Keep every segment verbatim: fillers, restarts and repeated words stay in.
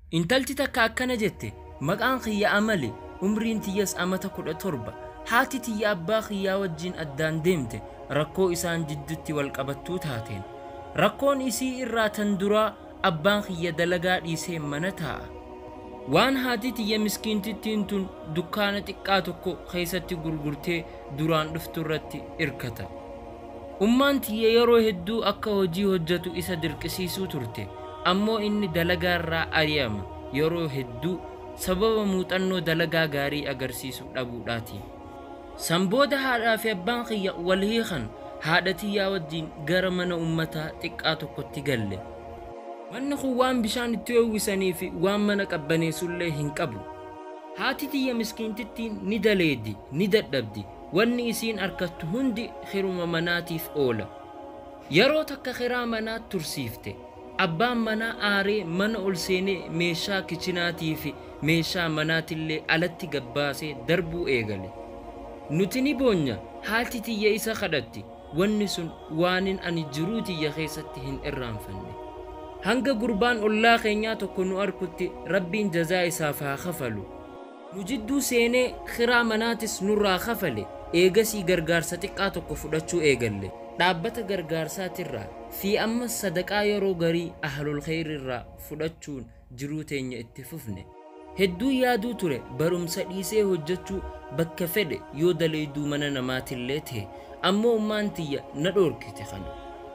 intalti takka akkana jette maqaan kiyya amale umriin tiyyas amata kudha torba haati tiyya abbaa kiyyaa wajjin addaan deemte rakkoo isaan jidduutti wal qabattuu taateen rakkoon isii irraa tan duraa abbaan kiyya dalagaa dhiisee mana taa'a waan haati tiyya miskiintittiin tun dukkaana xiqqaa tokko keessatti gurgurtee duraan dhuftu irratti irkata ummaan tiyya yeroo hedduu akka hojii hojjetu isa dirqisiisuu turte ammoo inni dalagaa irraa ari'ama yeroo hedduu sababa muuxannoo dalagaa gaarii agarsiisuu dhabuudhaati sanbooda haadhaa fi abbaan kiyya wal hiikan haadha tiyyaa wajjin gara mana ummataa xiqqaa tokkotti galle manni kun waan bishaan itti uwwisanii fi waan mana qabbaneessullee hin qabu haati tiyya miskiintittiin ni daleeddi ni dadhabdi wanni isiin arkattu hundi khiruma manaatiif oola yeroo takka khiraa manaa tursiifte abbaan manaa aaree mana ol seenee meeshaa kichinaatii fi meeshaa manaatillee alatti gabbaasee darbuu eegale nuti ni boonya haati tiyya isa kadhatti wanni sun waanin ani jiruu tiyya keessatti hin irraanfanne hanga gurbaan ollaa keenyaa tokko nu arkutti rabbiin jazaa isaaf haa kafalu nu jidduu seenee khiraa manaatis nurraa kafale eegasii gargaarsa xiqqaa tokko fudhachuu eegalle dhaabbata gargaarsaatirraa fi ammas sadaqaa yeroo garii ahlul khayrirraa fudhachuun jiruu teenya itti fufne hedduu yaaduu ture barumsa dhiisee hojjechuu bakka fedhe yoo daleeduu mana namaatillee ta'e ammoo ummaan tiyya na dhoorkite kana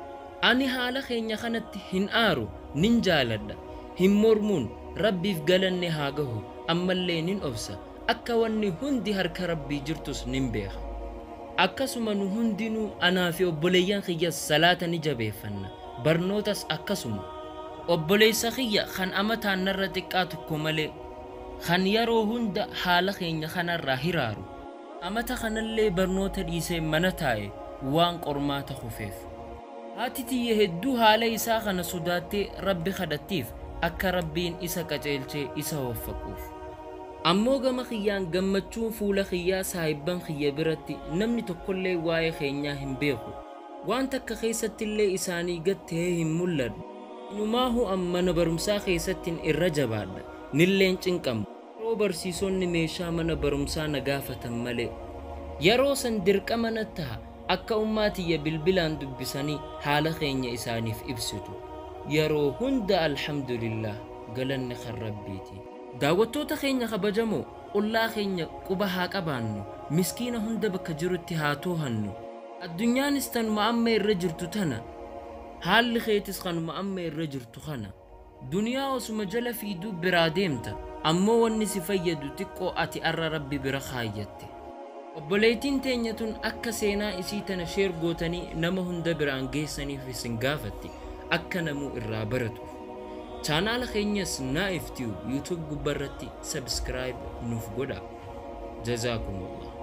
ani haala keenya kanatti hin aaru nin jaaladha hin mormuun rabbiif galanne haa gahu ammallee nin obsa akka wanni hundi harka rabbii jirtus nin beeka akkasuma nu hundinuu anaa fi obboleeyyan kiyya salaata ni jabeeffanna barnootas akkasuma obboleessa kiyya kan amataan narra xiqqaa tokko malee kan yeroo hunda haala keenya kanarraa hiraaru amata kanallee barnoota dhiisee mana taa'e waan qormaata kufeef haati tiyya hedduu haala isaa kana sodaattee rabbi kadhattiif akka rabbiin isa qaceelchee isa waffaquuf ammoo gama kiyyaan gammachuun fuula kiyyaa saahibban kiyya biratti namni tokkollee waa'ee keenyaa hin beeku waan takka keessattillee isaanii gattee hin mul'adhu inumaahu mana barumsaa keessattiin irra jabaadha nilleen cinqamu yeroo barsiisonni meeshaa mana barumsaa na gaafatan malee yeroo san dirqama na ta'a akka ummaa tiyya bilbilaan dubbisanii haala keenya isaaniif ibsitu yeroo hunda alhamdulillah galanni kan rabbiiti daawwattoota keenya kabajamoo ollaa keenya quba haa qabaannu miskiina hunda bakka jirutti haa toohannu addunyaanis tanuma amma irra jirtu tana haalli keetis kanuma amma irra jirtu kana duniyaa osuma jala fiiduu biraa deemta ammoo wanni si fayyadu xiqqoo ati arra rabbi bira kaayyatte obboleettiin teenya tun akka seenaa isii tana sheer gootanii nama hunda biraan geessaniif isin gaafatti akka namuu irraa baratuuf chaanaala keenyas naif tube youtube gubbarratti subscribe nuuf godha jazakumullah